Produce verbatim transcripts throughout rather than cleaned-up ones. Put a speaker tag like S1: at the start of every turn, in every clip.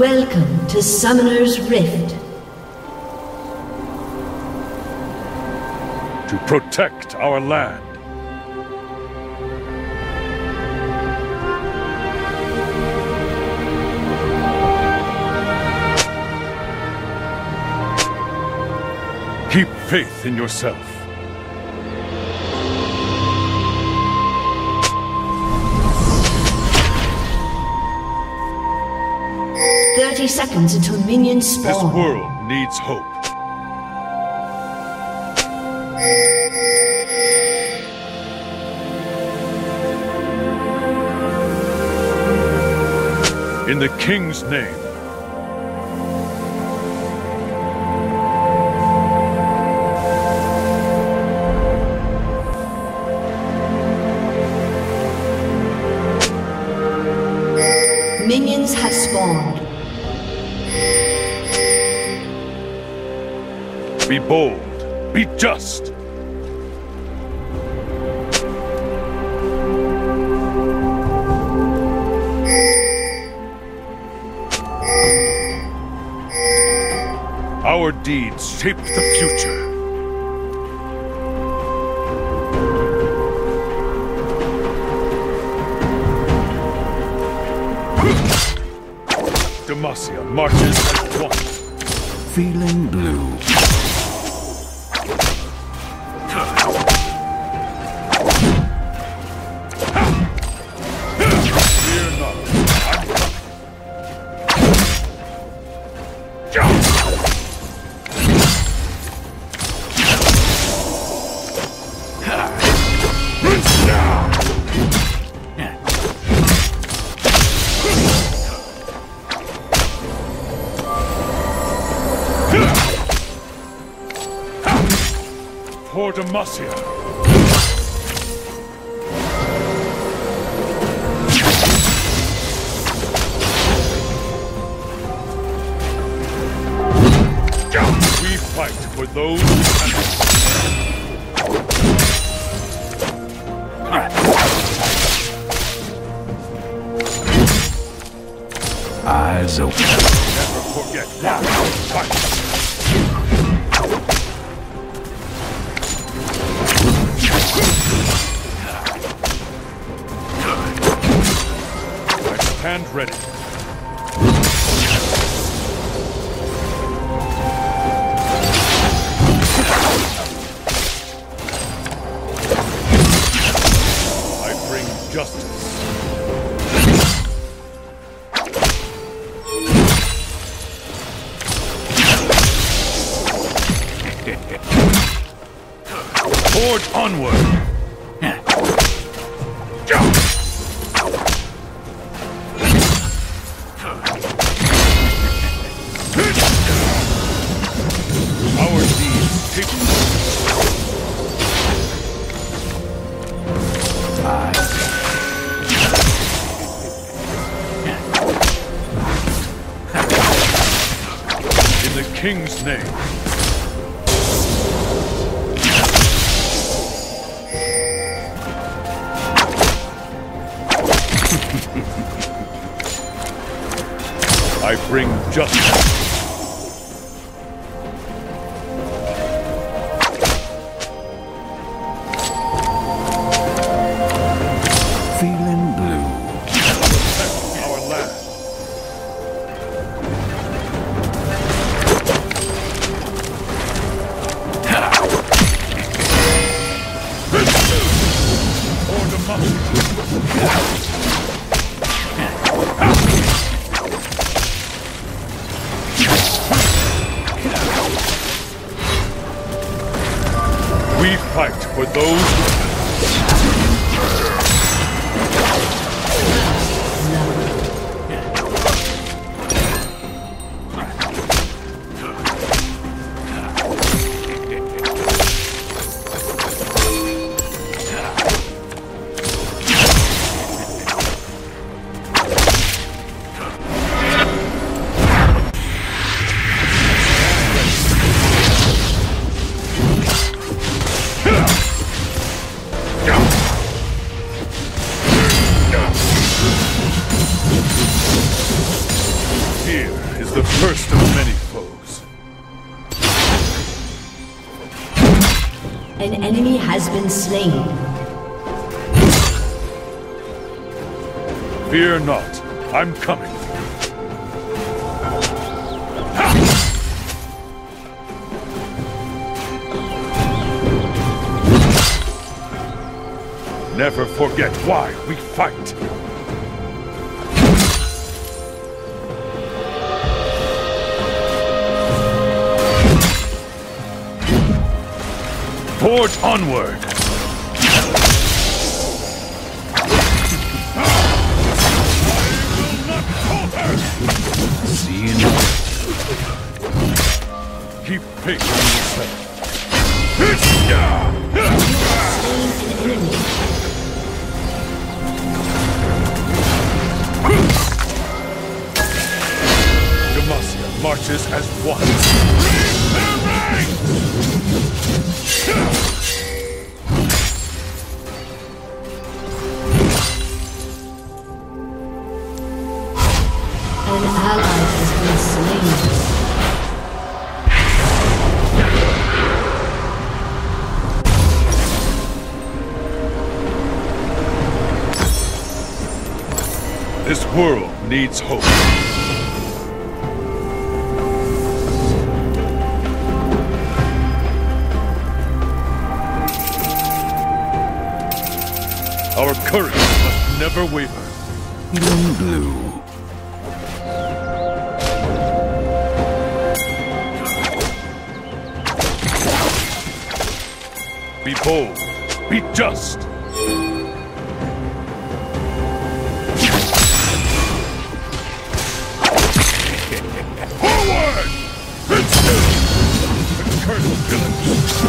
S1: Welcome to Summoner's Rift.
S2: To protect our land. Keep faith in yourself.
S1: Thirty seconds until minions spawn.
S2: This world needs hope. In the King's name.
S1: Minions have spawned.
S2: Be bold. Be just. Our deeds shape the future. Demacia marches as one.
S3: Feeling blue.
S2: Fear not. For Demacia. We fight for those who
S3: Eyes open.
S2: never forget. Fight. Stand ready. I bring justice. Forge onward. In the King's name. I bring justice.
S3: Feeling blue.
S2: Protect our land. For Demacia. We fight for those who first of many foes.
S1: An enemy has been slain.
S2: Fear not, I'm coming. Never forget why we fight. Forge onward!
S3: See you now.
S2: Keep faith in yourself. Demacia marches as one.
S1: An ally has been slain.
S2: This world needs hope. Our courage must never waver.
S3: Feeling blue.
S2: Be bold. Be just. Forward! The cursed village.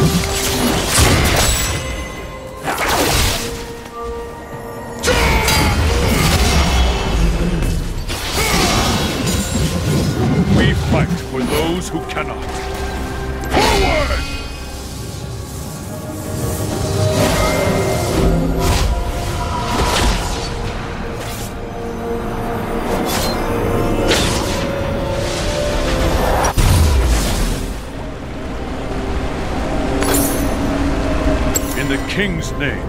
S2: We fight for those who cannot. Forward! In the King's name.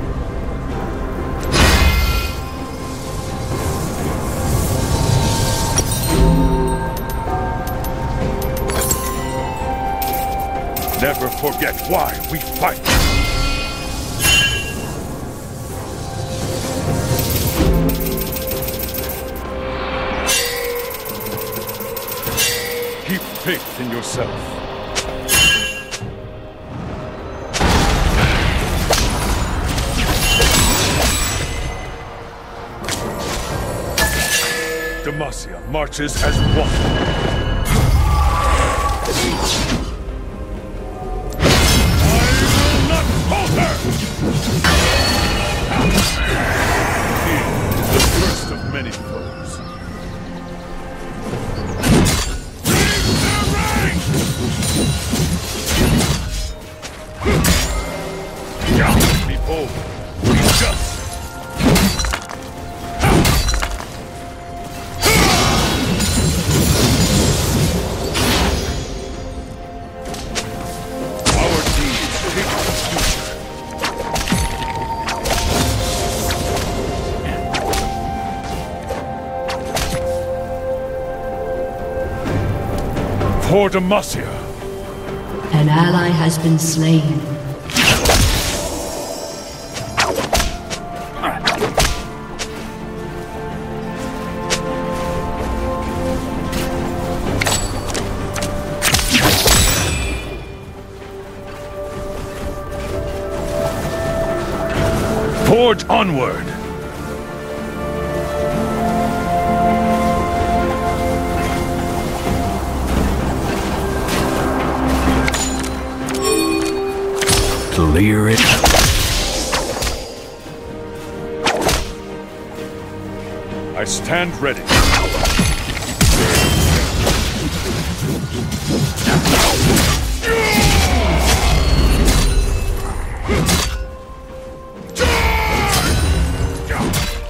S2: Never forget why we fight. Keep faith in yourself. Demacia marches as one. The first of many foes. Be bold. Be just. Our deeds shape the future. For Demacia.
S1: An ally has been slain.
S2: Forge onward!
S3: Clear it.
S2: I stand ready.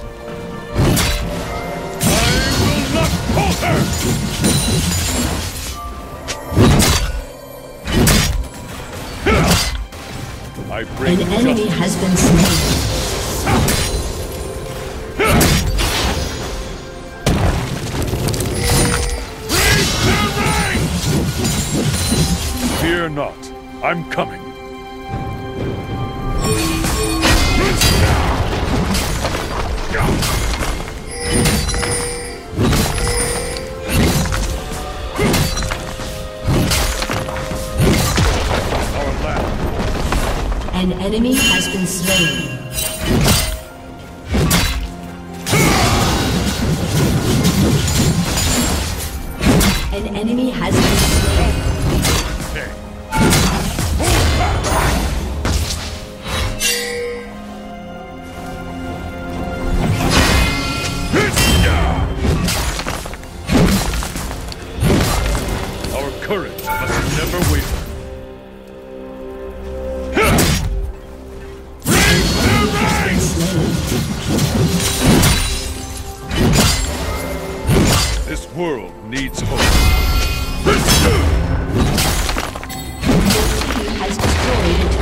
S2: I will not falter! I bring
S1: An enemy
S2: justice.
S1: has been slain.
S2: Fear not. I'm coming. Our land.
S1: An enemy has been slain. An enemy has been slain.
S2: Okay. Our courage must never waver.
S1: Been slain.
S2: This world needs hope.
S1: Has destroyed a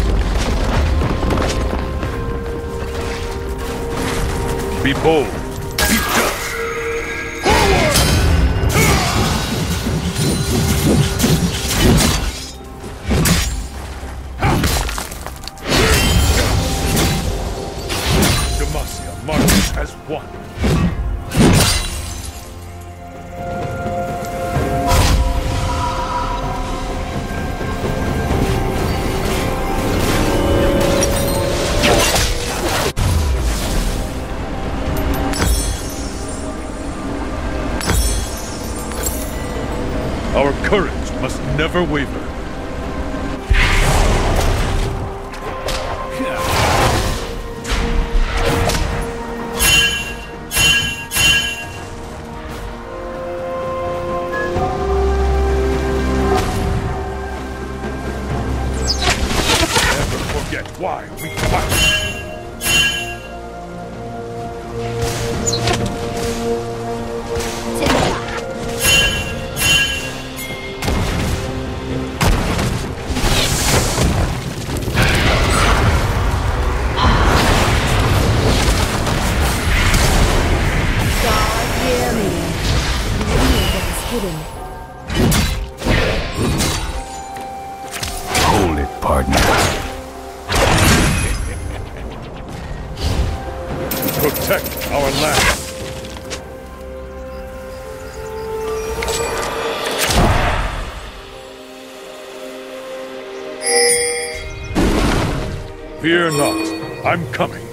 S1: turret.
S2: Be bold. Be just. Demacia marches as one. Our courage must never waver. Never forget why we fight.
S3: Hold it, partner.
S2: Protect our land. Fear not. I'm coming.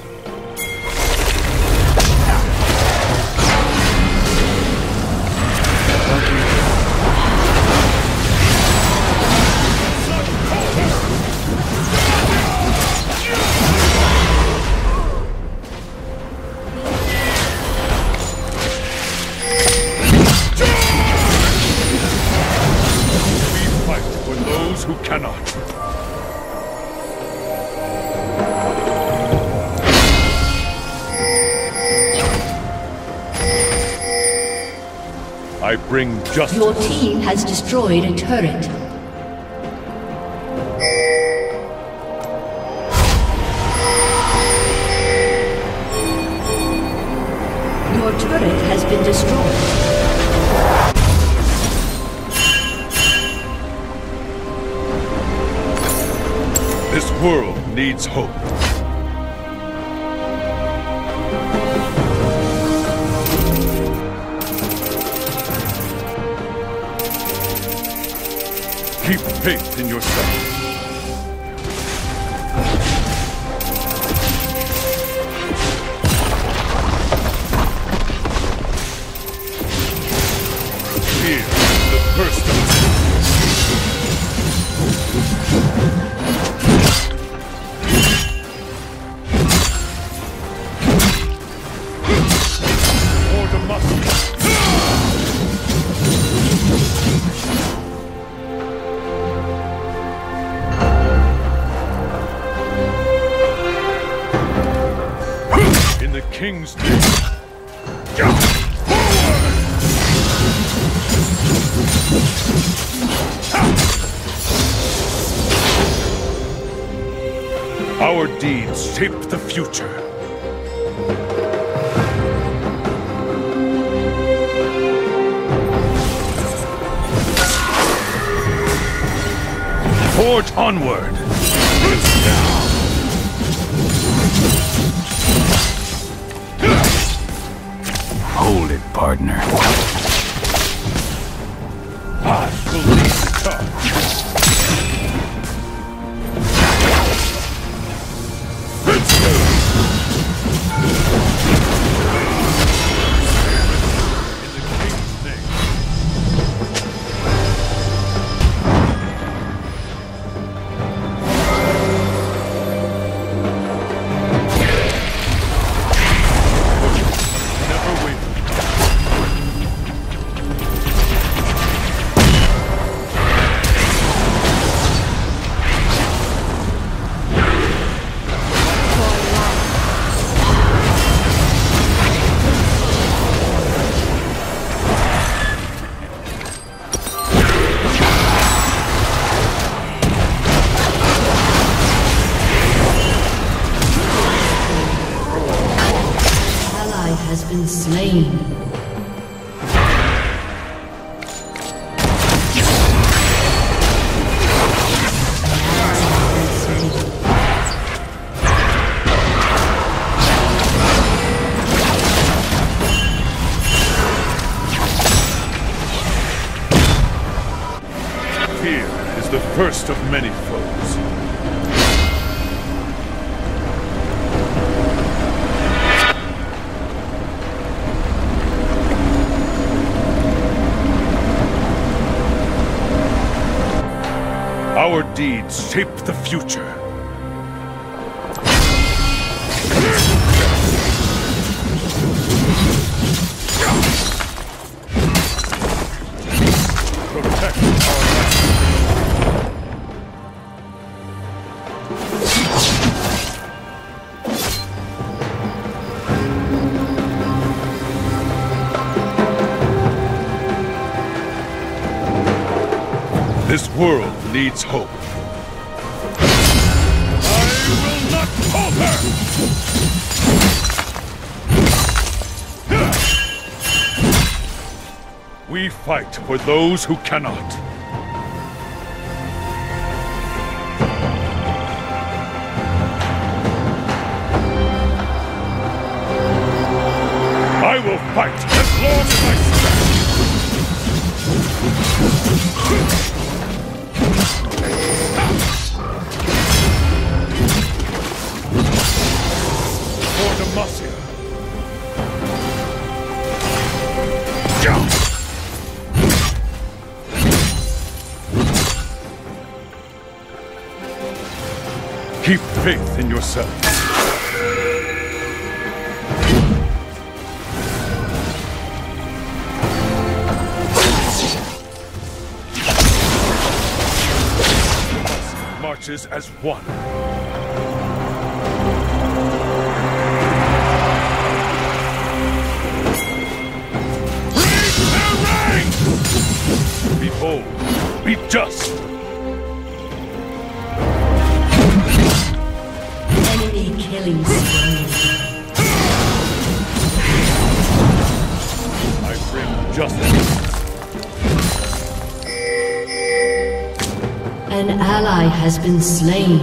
S2: We fight for those who cannot. I bring justice.
S1: Your team has destroyed a turret. Your turret has been destroyed.
S2: This world needs hope. Keep faith in yourself. Fear the first of us. Or the muscle. In the king's name. Our deeds shape the future. Forge onward!
S3: Hold it, partner.
S2: I will lead the charge.
S1: Has been slain.
S2: Fear is the first of many foes. Our deeds shape the future. Protect our land. This world needs hope. I will not falter! We fight for those who cannot. I will fight as long as I stand. For Demacia. Keep faith in yourself. Marches as one. Be bold, be just.
S1: Enemy killing spree.
S2: I bring justice.
S1: An ally has been slain.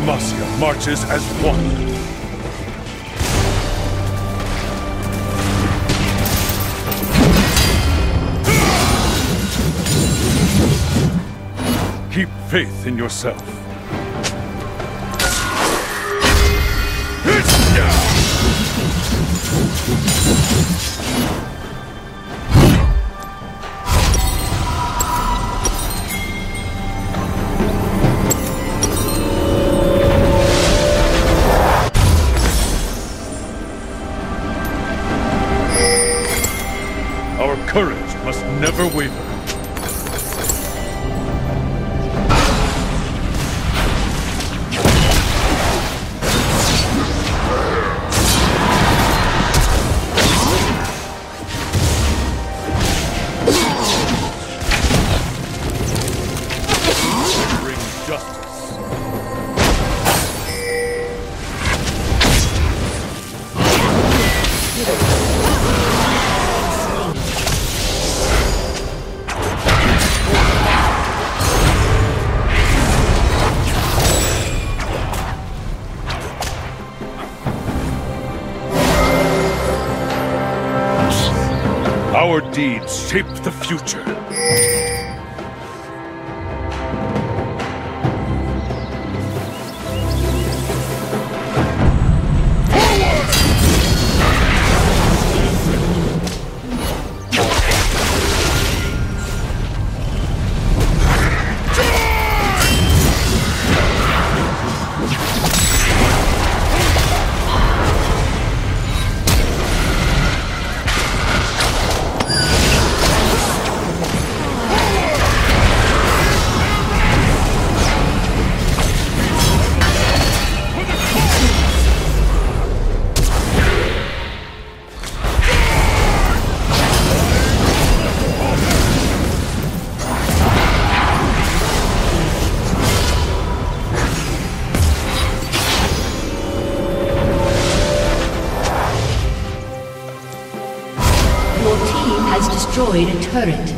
S2: Demacia marches as one. Keep faith in yourself. Our courage must never waver. Our deeds shape the future.
S1: Has destroyed a turret.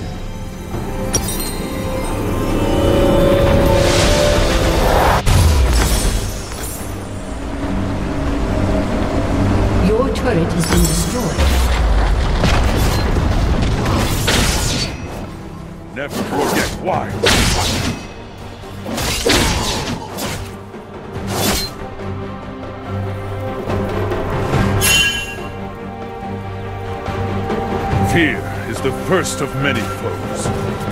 S1: Your turret has been destroyed.
S2: Never forget why. Fear is the first of many foes.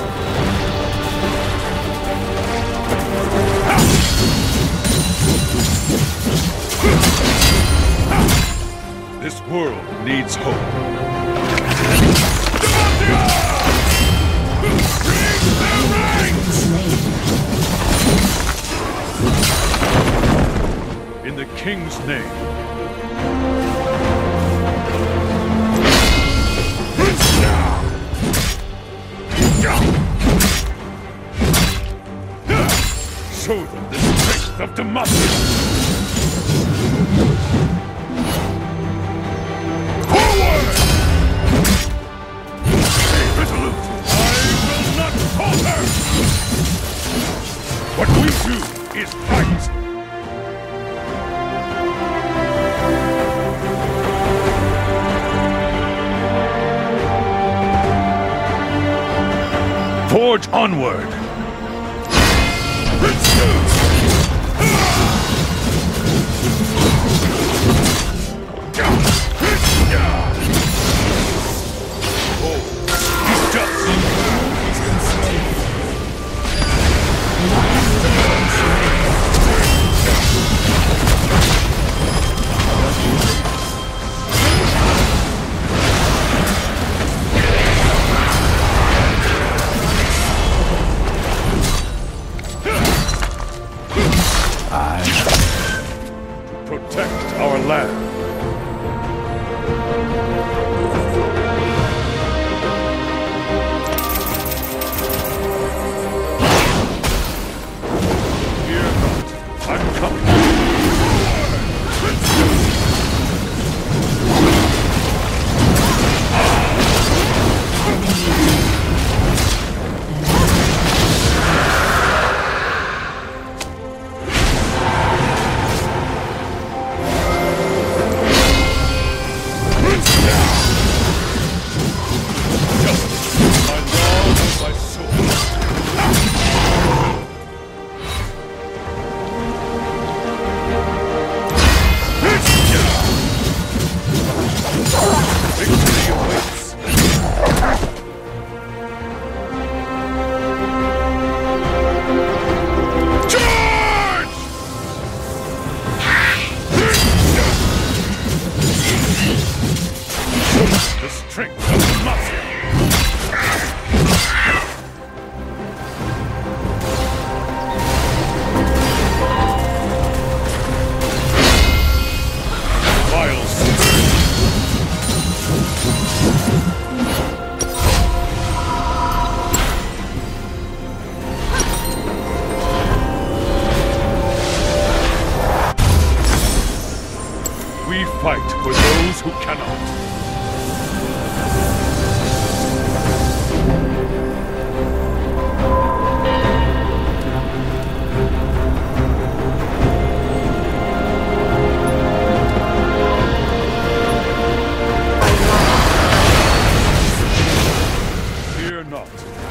S2: This world needs hope. In the King's name. Show them the strength of Demacia! Forward! Stay resolute! I will not falter! What we do is fight! Forge onward!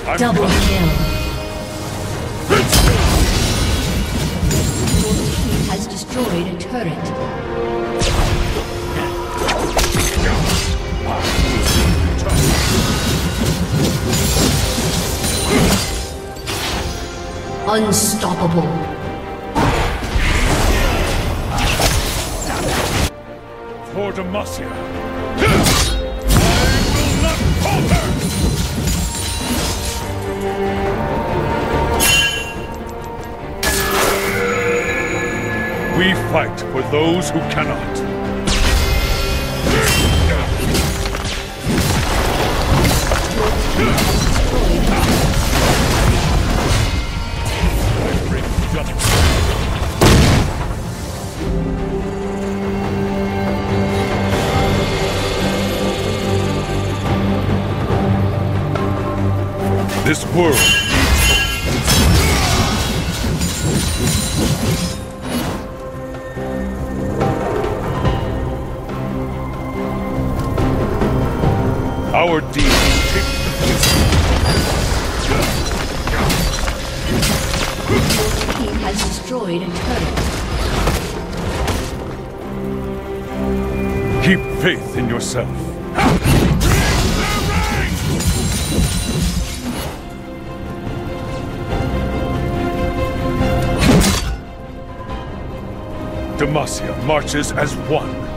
S1: Double kill. Your team has destroyed a turret. Unstoppable.
S2: For Demacia. I will not falter! We fight for those who cannot. I bring justice. This world needs hope. Our deeds take
S1: Your team has destroyed a turret.
S2: Keep faith in yourself. Demacia marches as one.